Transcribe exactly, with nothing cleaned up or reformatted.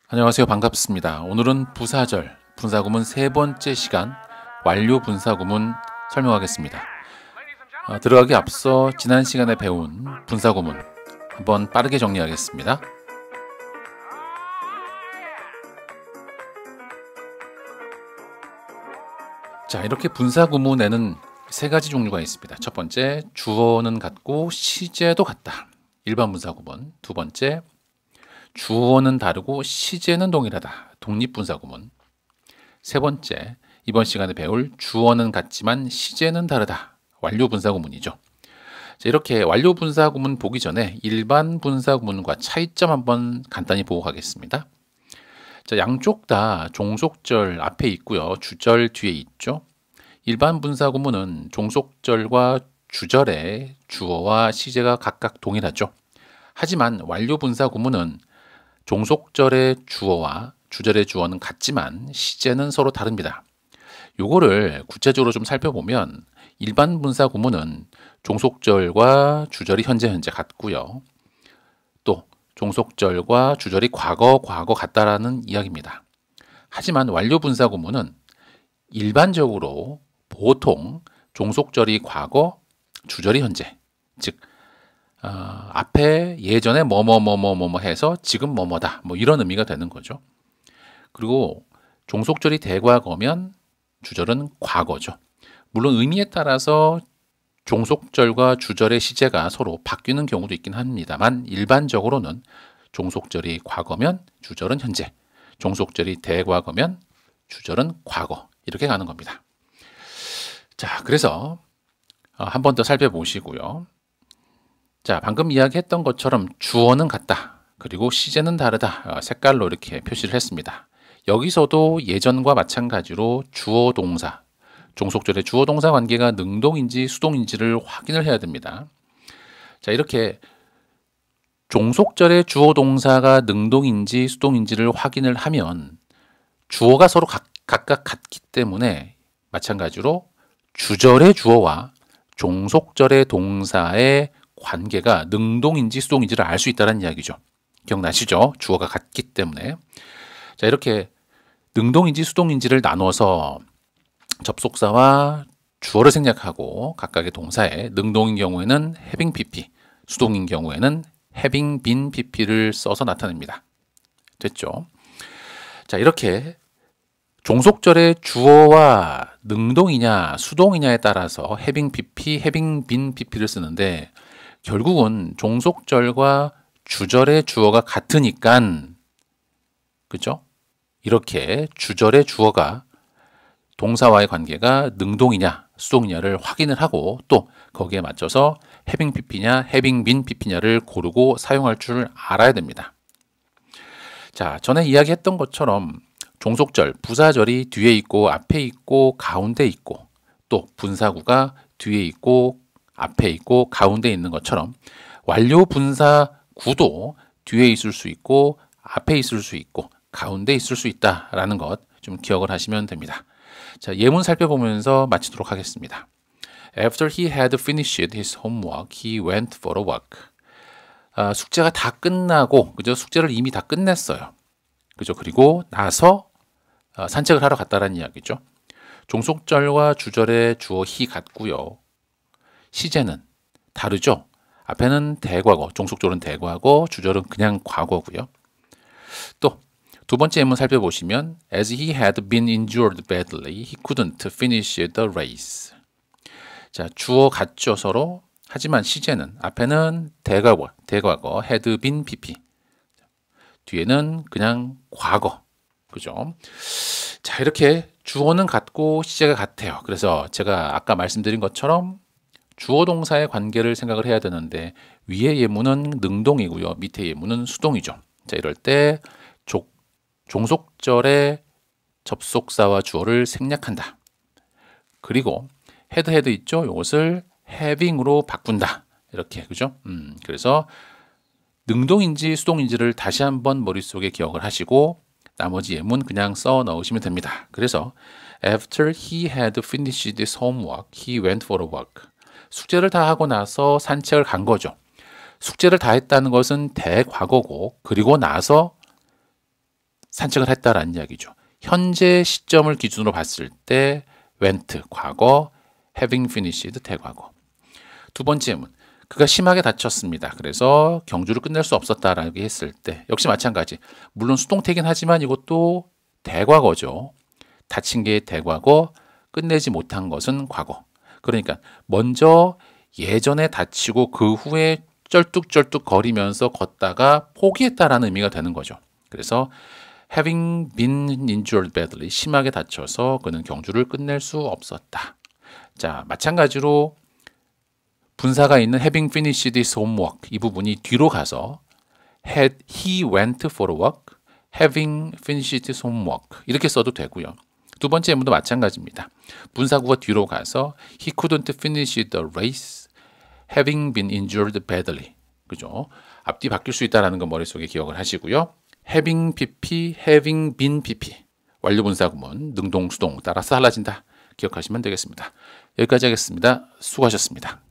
안녕하세요. 반갑습니다. 오늘은 부사절, 분사구문 세 번째 시간 완료 분사구문 설명하겠습니다. 어, 들어가기 앞서 지난 시간에 배운 분사구문 한번 빠르게 정리하겠습니다. 자, 이렇게 분사구문에는 세 가지 종류가 있습니다. 첫 번째, 주어는 같고 시제도 같다. 일반 분사구문. 두 번째, 주어는 다르고 시제는 동일하다. 독립분사구문. 세 번째, 이번 시간에 배울 주어는 같지만 시제는 다르다. 완료분사구문이죠. 자, 이렇게 완료분사구문 보기 전에 일반 분사구문과 차이점 한번 간단히 보고 가겠습니다. 자, 양쪽 다 종속절 앞에 있고요. 주절 뒤에 있죠. 일반 분사구문은 종속절과 주절에 주어와 시제가 각각 동일하죠. 하지만 완료분사구문은 종속절의 주어와 주절의 주어는 같지만 시제는 서로 다릅니다. 요거를 구체적으로 좀 살펴보면 일반 분사 구문은 종속절과 주절이 현재 현재 같고요. 또 종속절과 주절이 과거 과거 같다라는 이야기입니다. 하지만 완료 분사 구문은 일반적으로 보통 종속절이 과거, 주절이 현재, 즉 어, 앞에 예전에 뭐뭐뭐뭐뭐 해서 지금 뭐뭐다 뭐 이런 의미가 되는 거죠. 그리고 종속절이 대과거면 주절은 과거죠. 물론 의미에 따라서 종속절과 주절의 시제가 서로 바뀌는 경우도 있긴 합니다만 일반적으로는 종속절이 과거면 주절은 현재, 종속절이 대과거면 주절은 과거 이렇게 가는 겁니다. 자, 그래서 한 번 더 살펴보시고요. 자, 방금 이야기했던 것처럼 주어는 같다. 그리고 시제는 다르다. 색깔로 이렇게 표시를 했습니다. 여기서도 예전과 마찬가지로 주어 동사, 종속절의 주어 동사 관계가 능동인지 수동인지를 확인을 해야 됩니다. 자, 이렇게 종속절의 주어 동사가 능동인지 수동인지를 확인을 하면 주어가 서로 각, 각각 같기 때문에 마찬가지로 주절의 주어와 종속절의 동사의 관계가 능동인지 수동인지를 알 수 있다는 이야기죠. 기억나시죠? 주어가 같기 때문에. 자, 이렇게 능동인지 수동인지를 나눠서 접속사와 주어를 생략하고 각각의 동사에 능동인 경우에는 having pp, 수동인 경우에는 having been pp를 써서 나타냅니다. 됐죠? 자, 이렇게 종속절의 주어와 능동이냐 수동이냐에 따라서 having pp, having been pp를 쓰는데 결국은 종속절과 주절의 주어가 같으니까 그죠? 이렇게 주절의 주어가 동사와의 관계가 능동이냐 수동이냐를 확인을 하고 또 거기에 맞춰서 having pp냐 having been pp냐를 고르고 사용할 줄 알아야 됩니다. 자, 전에 이야기했던 것처럼 종속절, 부사절이 뒤에 있고 앞에 있고 가운데 있고 또 분사구가 뒤에 있고 앞에 있고 가운데 있는 것처럼 완료 분사구도 뒤에 있을 수 있고 앞에 있을 수 있고 가운데 있을 수 있다라는 것 좀 기억을 하시면 됩니다. 자, 예문 살펴보면서 마치도록 하겠습니다. After he had finished his homework, he went for a walk. 아, 숙제가 다 끝나고 그죠? 숙제를 이미 다 끝냈어요. 그죠? 그리고 나서 아, 산책을 하러 갔다라는 이야기죠. 종속절과 주절의 주어 he 같고요. 시제는 다르죠. 앞에는 대과거, 종속절은 대과거, 주절은 그냥 과거고요. 또 두 번째 예문 살펴보시면 As he had been injured badly, he couldn't finish the race. 자, 주어 같죠 서로. 하지만 시제는 앞에는 대과거, 대과거, had been pp. 뒤에는 그냥 과거. 그죠? 자, 이렇게 주어는 같고 시제가 같아요. 그래서 제가 아까 말씀드린 것처럼 주어 동사의 관계를 생각을 해야 되는데 위의 예문은 능동이고요. 밑에 예문은 수동이죠. 자, 이럴 때 조, 종속절의 접속사와 주어를 생략한다. 그리고 had had 있죠. 이것을 having으로 바꾼다. 이렇게 그죠? 음, 그래서 능동인지 수동인지를 다시 한번 머릿속에 기억을 하시고 나머지 예문 그냥 써 넣으시면 됩니다. 그래서 After he had finished his homework, he went for a walk. 숙제를 다 하고 나서 산책을 간 거죠. 숙제를 다 했다는 것은 대과거고 그리고 나서 산책을 했다라는 이야기죠. 현재 시점을 기준으로 봤을 때 went 과거, having finished 대과거. 두 번째 예문. 그가 심하게 다쳤습니다. 그래서 경주를 끝낼 수 없었다라고 했을 때 역시 마찬가지. 물론 수동태긴 하지만 이것도 대과거죠. 다친 게 대과거, 끝내지 못한 것은 과거. 그러니까 먼저 예전에 다치고 그 후에 쩔뚝쩔뚝 거리면서 걷다가 포기했다라는 의미가 되는 거죠. 그래서 having been injured badly, 심하게 다쳐서 그는 경주를 끝낼 수 없었다. 자, 마찬가지로 분사가 있는 having finished his homework, 이 부분이 뒤로 가서 had he went for a walk, having finished his homework 이렇게 써도 되고요. 두 번째 예문도 마찬가지입니다. 분사구가 뒤로 가서 he couldn't finish the race, having been injured badly. 그죠? 앞뒤 바뀔 수 있다는 거 머릿속에 기억을 하시고요. having pp, having been pp. 완료 분사 구문, 능동, 수동 따라서 달라진다. 기억하시면 되겠습니다. 여기까지 하겠습니다. 수고하셨습니다.